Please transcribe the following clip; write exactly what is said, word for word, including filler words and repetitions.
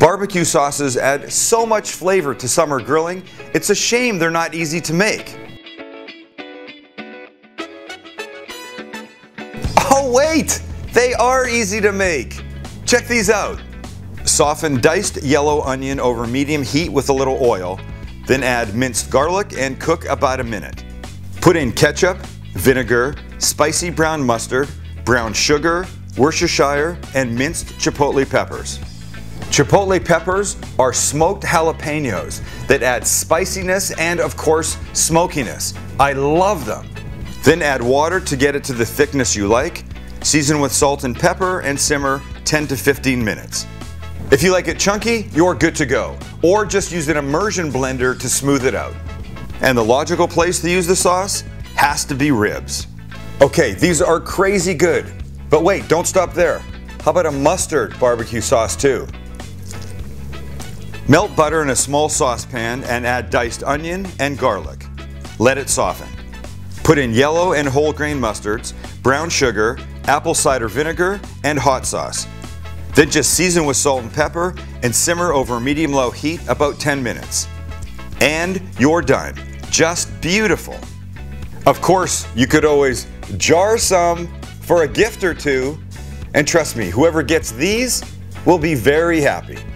Barbecue sauces add so much flavor to summer grilling, it's a shame they're not easy to make. Oh wait! They are easy to make! Check these out. Soften diced yellow onion over medium heat with a little oil, then add minced garlic and cook about a minute. Put in ketchup, vinegar, spicy brown mustard, brown sugar, Worcestershire, and minced chipotle peppers. Chipotle peppers are smoked jalapenos that add spiciness and, of course, smokiness. I love them. Then add water to get it to the thickness you like. Season with salt and pepper and simmer ten to fifteen minutes. If you like it chunky, you're good to go. Or just use an immersion blender to smooth it out. And the logical place to use the sauce has to be ribs. Okay, these are crazy good. But wait, don't stop there. How about a mustard barbecue sauce too? Melt butter in a small saucepan and add diced onion and garlic. Let it soften. Put in yellow and whole grain mustards, brown sugar, apple cider vinegar, and hot sauce. Then just season with salt and pepper and simmer over medium-low heat about ten minutes. And you're done. Just beautiful. Of course, you could always jar some for a gift or two, and trust me, whoever gets these will be very happy.